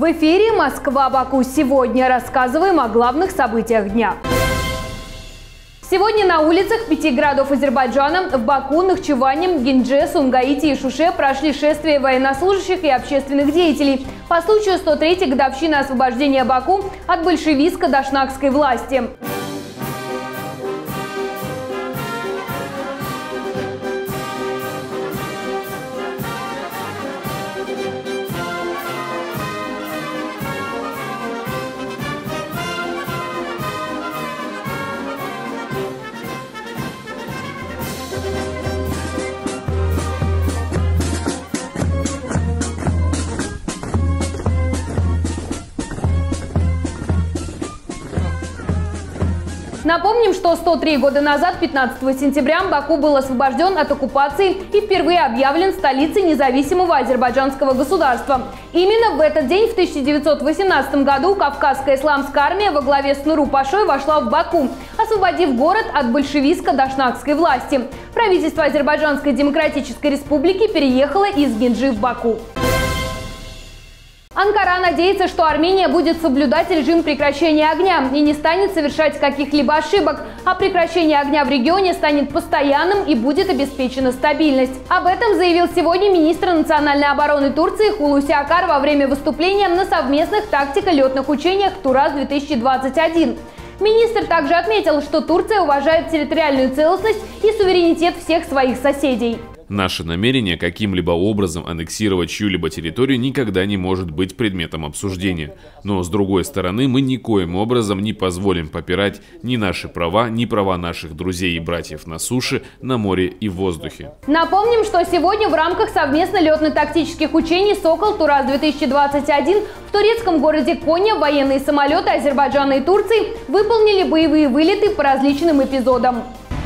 В эфире «Москва-Баку сегодня». Рассказываем о главных событиях дня. Сегодня на улицах 5 городов Азербайджана в Баку, Нахчеване, Гиндже, Сумгаите и Шуше прошли шествия военнослужащих и общественных деятелей по случаю 103-й годовщины освобождения Баку от большевистско-дашнакской власти. Напомним, что 103 года назад, 15 сентября, Баку был освобожден от оккупации и впервые объявлен столицей независимого азербайджанского государства. Именно в этот день, в 1918 году, Кавказская исламская армия во главе с Нуру Пашой вошла в Баку, освободив город от большевистско-дашнакской власти. Правительство Азербайджанской Демократической Республики переехало из Гинджи в Баку. Анкара надеется, что Армения будет соблюдать режим прекращения огня и не станет совершать каких-либо ошибок, а прекращение огня в регионе станет постоянным и будет обеспечена стабильность. Об этом заявил сегодня министр национальной обороны Турции Хулуси Акар во время выступления на совместных тактико-летных учениях Турас-2021. Министр также отметил, что Турция уважает территориальную целостность и суверенитет всех своих соседей. Наше намерение каким-либо образом аннексировать чью-либо территорию никогда не может быть предметом обсуждения. Но, с другой стороны, мы никоим образом не позволим попирать ни наши права, ни права наших друзей и братьев на суше, на море и в воздухе. Напомним, что сегодня в рамках совместно летно-тактических учений «Сокол Турас-2021» в турецком городе Коня военные самолеты Азербайджана и Турции выполнили боевые вылеты по различным эпизодам.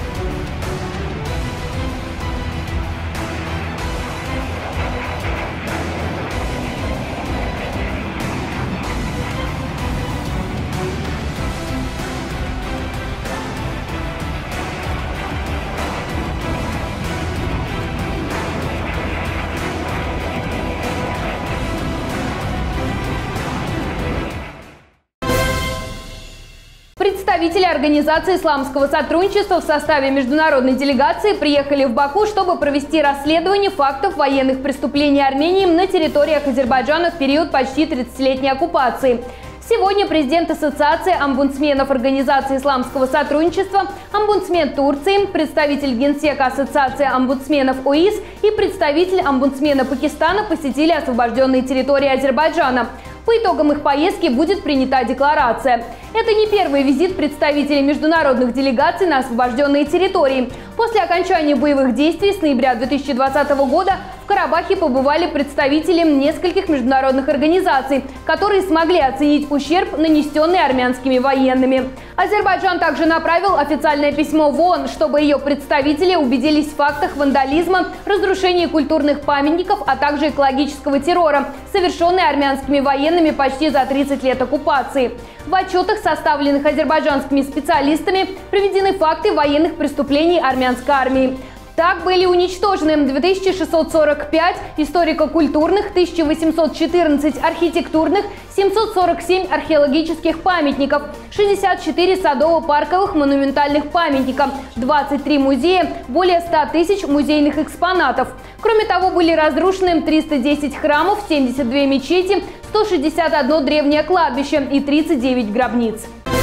Представители Организации исламского сотрудничества в составе международной делегации приехали в Баку, чтобы провести расследование фактов военных преступлений Армении на территориях Азербайджана в период почти 30-летней оккупации. Сегодня президент Ассоциации омбудсменов Организации исламского сотрудничества, омбудсмен Турции, представитель Генсека Ассоциации омбудсменов ОИС и представитель омбудсмена Пакистана посетили освобожденные территории Азербайджана. По итогам их поездки будет принята декларация. Это не первый визит представителей международных делегаций на освобожденные территории. После окончания боевых действий с ноября 2020 года в Карабахе побывали представители нескольких международных организаций, которые смогли оценить ущерб, нанесенный армянскими военными. Азербайджан также направил официальное письмо в ООН, чтобы ее представители убедились в фактах вандализма, разрушения культурных памятников, а также экологического террора, совершенный армянскими военными почти за 30 лет оккупации. В отчетах, составленных азербайджанскими специалистами, приведены факты военных преступлений армянской армии. Так были уничтожены 2645 историко-культурных, 1814 архитектурных, 747 археологических памятников, 64 садово-парковых монументальных памятника, 23 музея, более 100 тысяч музейных экспонатов. Кроме того, были разрушены 310 храмов, 72 мечети, 161 древнее кладбище и 39 гробниц.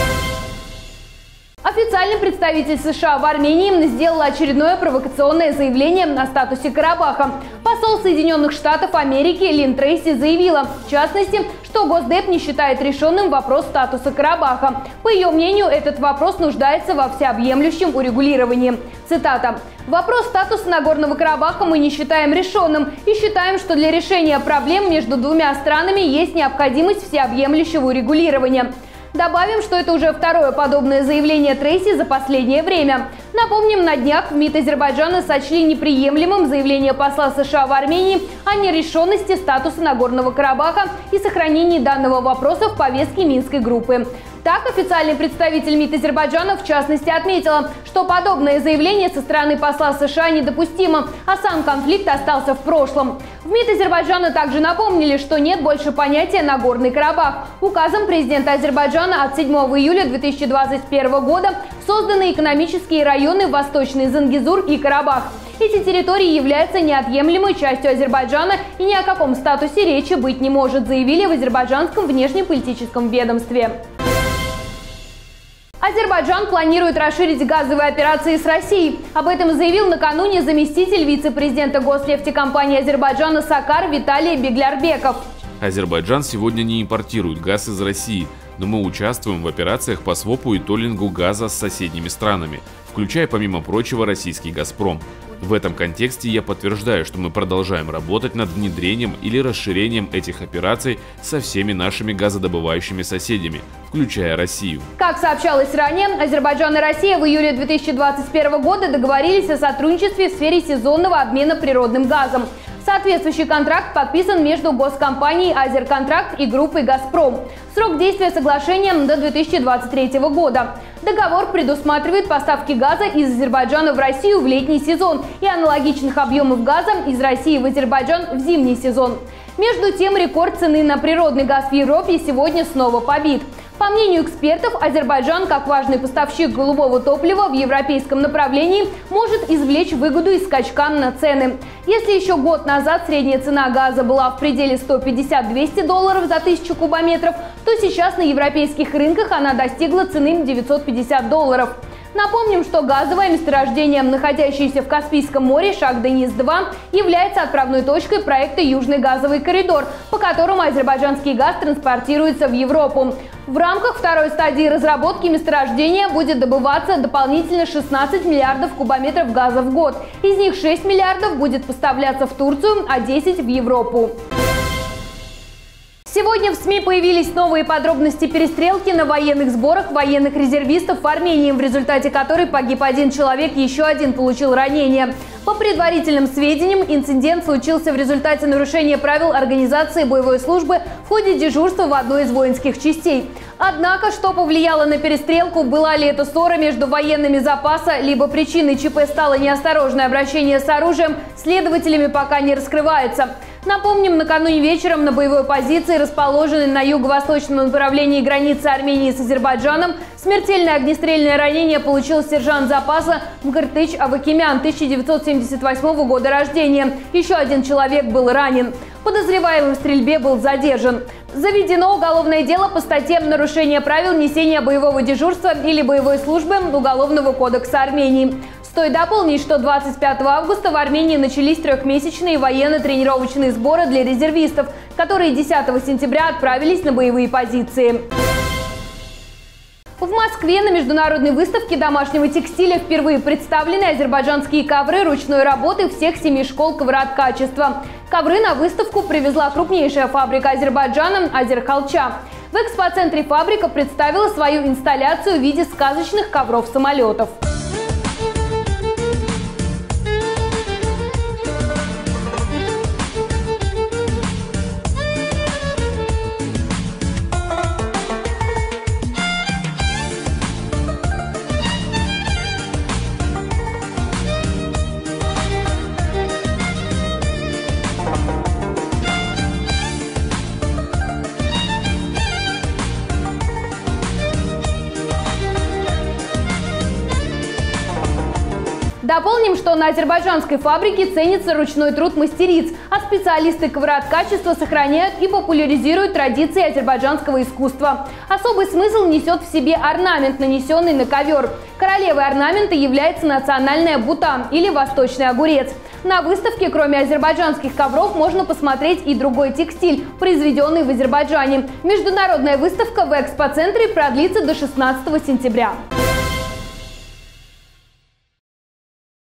Официальный представитель США в Армении сделал очередное провокационное заявление о статусе Карабаха. Посол Соединенных Штатов Америки Лин Трейси заявила, в частности, что Госдеп не считает решенным вопрос статуса Карабаха. По ее мнению, этот вопрос нуждается во всеобъемлющем урегулировании. Цитата. «Вопрос статуса Нагорного Карабаха мы не считаем решенным и считаем, что для решения проблем между двумя странами есть необходимость всеобъемлющего урегулирования». Добавим, что это уже второе подобное заявление Трейси за последнее время. Напомним, на днях в МИД Азербайджана сочли неприемлемым заявление посла США в Армении о нерешенности статуса Нагорного Карабаха и сохранении данного вопроса в повестке Минской группы. Так, официальный представитель МИД Азербайджана в частности отметила, что подобное заявление со стороны посла США недопустимо, а сам конфликт остался в прошлом. В МИД Азербайджана также напомнили, что нет больше понятия «Нагорный Карабах». Указом президента Азербайджана от 7 июля 2021 года созданы экономические районы Восточный Зангезур и Карабах. Эти территории являются неотъемлемой частью Азербайджана и ни о каком статусе речи быть не может, заявили в азербайджанском внешнеполитическом ведомстве. Азербайджан планирует расширить газовые операции с Россией. Об этом заявил накануне заместитель вице-президента госнефтекомпании Азербайджана «Сакар» Виталий Беглярбеков. Азербайджан сегодня не импортирует газ из России, но мы участвуем в операциях по свопу и толлингу газа с соседними странами, включая, помимо прочего, российский «Газпром». В этом контексте я подтверждаю, что мы продолжаем работать над внедрением или расширением этих операций со всеми нашими газодобывающими соседями, включая Россию. Как сообщалось ранее, Азербайджан и Россия в июле 2021 года договорились о сотрудничестве в сфере сезонного обмена природным газом. Соответствующий контракт подписан между госкомпанией «Азерконтракт» и группой «Газпром». Срок действия соглашения до 2023 года. Договор предусматривает поставки газа из Азербайджана в Россию в летний сезон и аналогичных объемов газа из России в Азербайджан в зимний сезон. Между тем, рекорд цены на природный газ в Европе сегодня снова побит. По мнению экспертов, Азербайджан, как важный поставщик голубого топлива в европейском направлении, может извлечь выгоду из скачка на цены. Если еще год назад средняя цена газа была в пределе $150–200 за 1000 кубометров, то сейчас на европейских рынках она достигла цены $950. Напомним, что газовое месторождение, находящееся в Каспийском море Шах-Денис-2, является отправной точкой проекта «Южный газовый коридор», по которому азербайджанский газ транспортируется в Европу. В рамках второй стадии разработки месторождения будет добываться дополнительно 16 миллиардов кубометров газа в год. Из них 6 миллиардов будет поставляться в Турцию, а 10 в Европу. Сегодня в СМИ появились новые подробности перестрелки на военных сборах военных резервистов в Армении, в результате которой погиб один человек, еще один получил ранение. По предварительным сведениям, инцидент случился в результате нарушения правил организации боевой службы в ходе дежурства в одной из воинских частей. Однако, что повлияло на перестрелку, была ли это ссора между военными запаса, либо причиной ЧП стало неосторожное обращение с оружием, следователями пока не раскрывается. Напомним, накануне вечером на боевой позиции, расположенной на юго-восточном направлении границы Армении с Азербайджаном, смертельное огнестрельное ранение получил сержант запаса Мкртыч Авакимян, 1978 года рождения. Еще один человек был ранен. Подозреваемый в стрельбе был задержан. Заведено уголовное дело по статье «Нарушение правил несения боевого дежурства или боевой службы» Уголовного кодекса Армении. Стоит дополнить, что 25 августа в Армении начались трехмесячные военно-тренировочные сборы для резервистов, которые 10 сентября отправились на боевые позиции. В Москве на международной выставке домашнего текстиля впервые представлены азербайджанские ковры ручной работы всех 7 школ коврат-качества. Ковры на выставку привезла крупнейшая фабрика Азербайджана «Азерхалча». В экспоцентре фабрика представила свою инсталляцию в виде сказочных ковров-самолетов. Дополним, что на азербайджанской фабрике ценится ручной труд мастериц, а специалисты коврат-качества сохраняют и популяризируют традиции азербайджанского искусства. Особый смысл несет в себе орнамент, нанесенный на ковер. Королевой орнамента является национальная бута или восточный огурец. На выставке, кроме азербайджанских ковров, можно посмотреть и другой текстиль, произведенный в Азербайджане. Международная выставка в экспоцентре продлится до 16 сентября.